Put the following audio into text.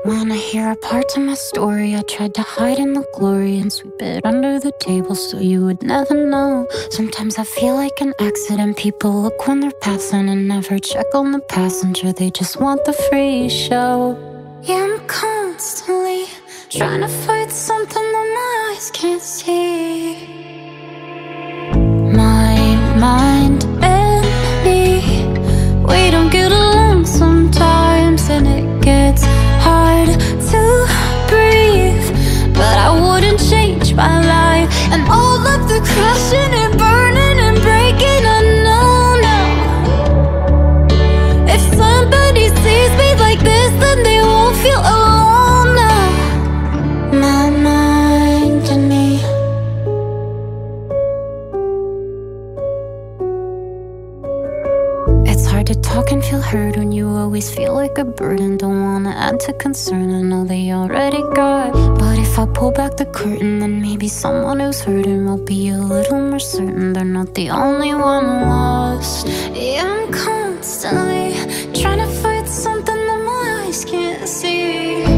Wanna hear a part of my story? I tried to hide in the glory and sweep it under the table so you would never know. Sometimes I feel like an accident. People look when they're passing and never check on the passenger. They just want the free show. Yeah, I'm constantly trying to fight something that my eyes can't see. My mind and me, we don't get along sometimes, and it gets hard to breathe. But I wouldn't change my life and all of the crashing and burning and breaking. I know now, if somebody sees me like this, then they won't feel alone now. My mind and me. It's hard to talk and feel heard when you always feel like a burden. Don't wanna add to concern, I know they already got. But if I pull back the curtain, then maybe someone who's hurting will be a little more certain they're not the only one lost. Yeah, I'm constantly trying to fight something that my eyes can't see.